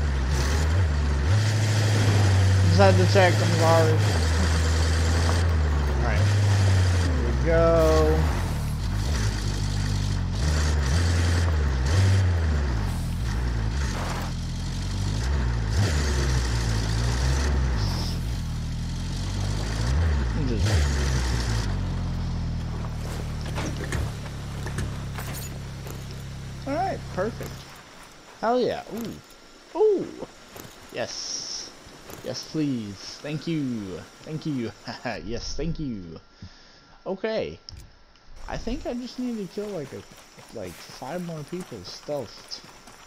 Just had to check, I'm sorry. Alright, here we go. Alright, perfect. Hell yeah. Ooh. Ooh. Yes. Yes, please. Thank you. Thank you. Yes, thank you. Okay. I think I just need to kill like 5 more people stealthed.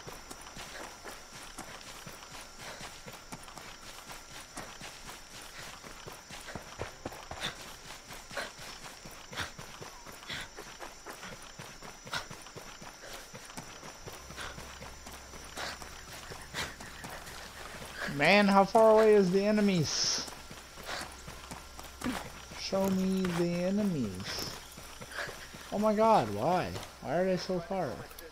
Man, how far away is the enemies? Show me the enemies. Oh my God, why? Why are they so far?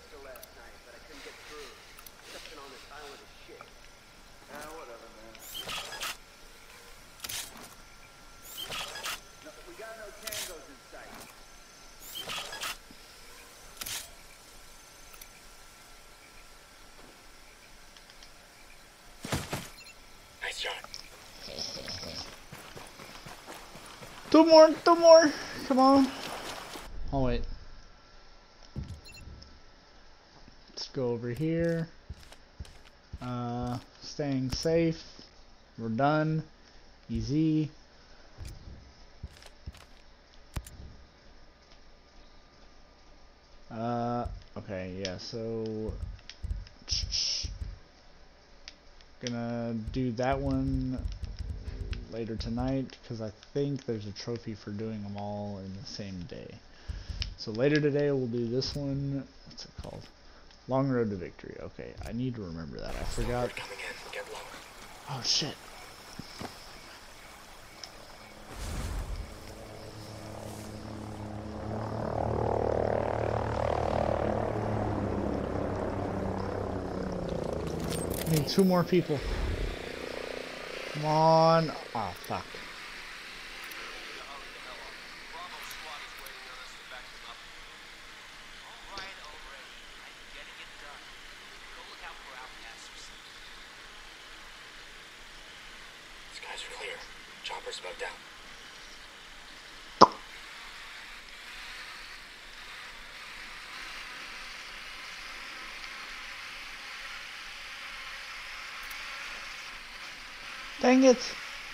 Nice shot. Two more! Come on. Oh wait. Let's go over here. Staying safe. We're done. Easy. Okay, yeah, so gonna do that one later tonight because I think there's a trophy for doing them all in the same day. So later today we'll do this one. What's it called? Long Road to Victory. Okay, I need to remember that. I forgot. Coming in. Get low. Oh shit. I need 2 more people. Come on. Oh, fuck. Bravo squad is waiting on us to back them up. Alright, already. I'm getting it done. Go look out for outcasts. Skies are clear. Chopper's about down. Dang it.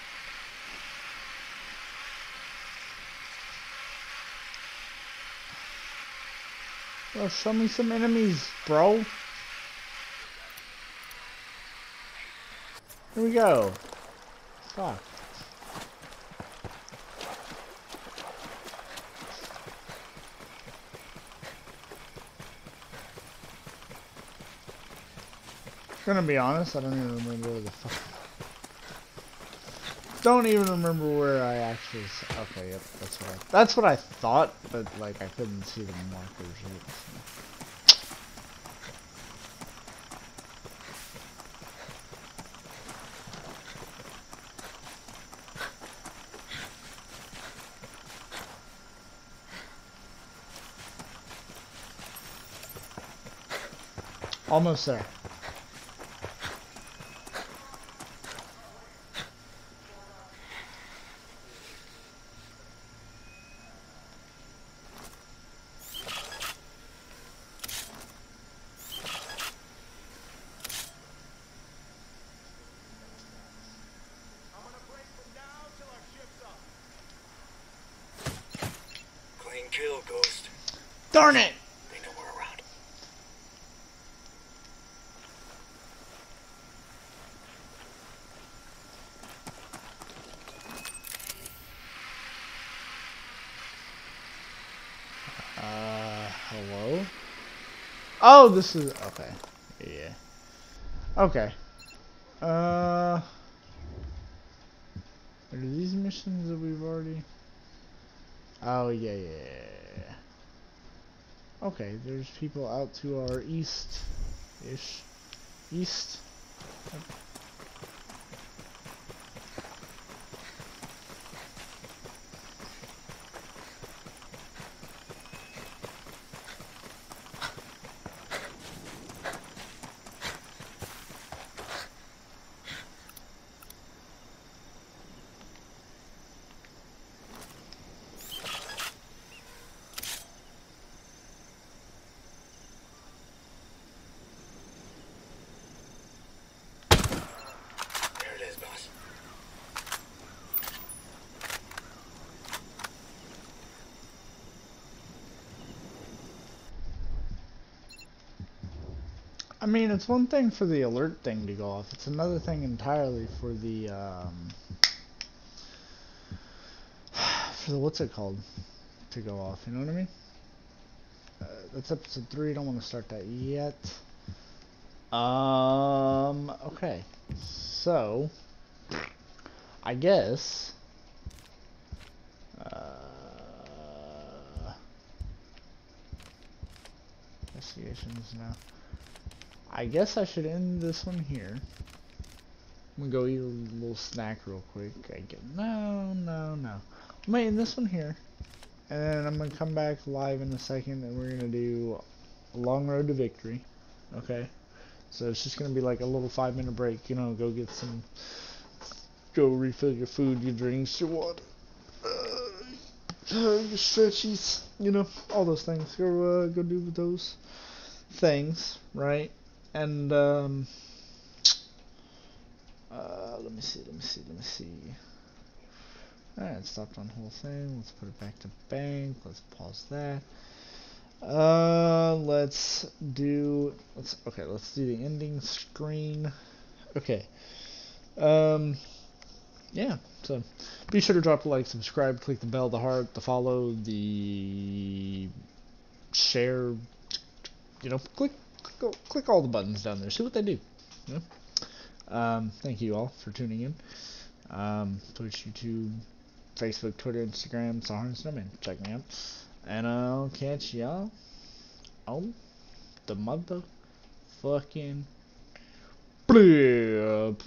Oh, show me some enemies, bro. Here we go. Fuck. Gonna be honest, I don't even remember where the fuck. Don't even remember where I actually. Okay, yep, that's what I thought, but like I couldn't see the markers yet. So. Almost there. Ghost. Darn it! They know we're around. Hello? Oh, this is, okay. Yeah. Okay. Are these missions that we've already... Oh, yeah. Okay, there's people out to our east-ish. East? There it is, boss. I mean, it's one thing for the alert thing to go off. It's another thing entirely for the, what's it called? To go off, you know what I mean? That's episode 3, don't want to start that yet. Okay. So, I guess, investigations now. I guess I should end this one here. I'm gonna go eat a little snack real quick. No. I'm gonna end this one here. And then I'm gonna come back live in a second and we're gonna do a long road to victory. Okay? So it's just gonna be like a little 5-minute break, you know, go get some, go refill your food, your drinks, your water, your stretchies, you know, all those things. Go do those things, right? And let me see. Alright, stopped on whole thing. Let's put it back to bank. Let's pause that. Let's do the ending screen. Okay. Yeah, so be sure to drop a like, subscribe, click the bell, the heart, the follow, the share, you know, click all the buttons down there. See what they do. You know? Thank you all for tuning in. Twitch, YouTube, Facebook, Twitter, Instagram, Sahara Snowman. Check me out. And I'll catch y'all on the motherfucking blip.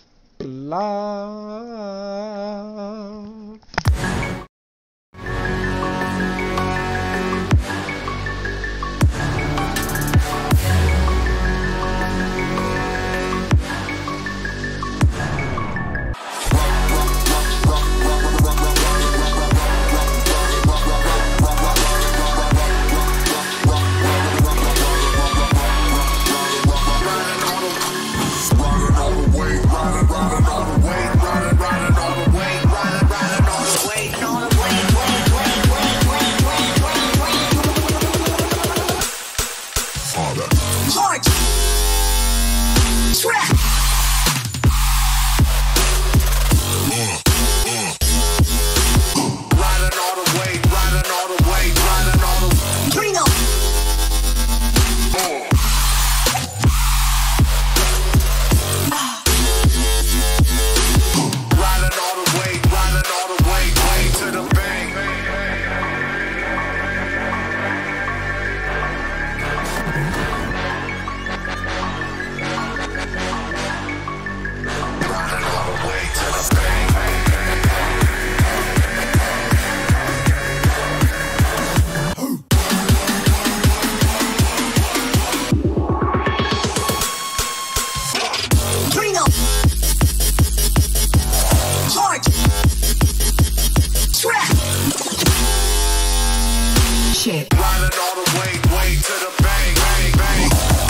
Shit. Riding all the way to the bank.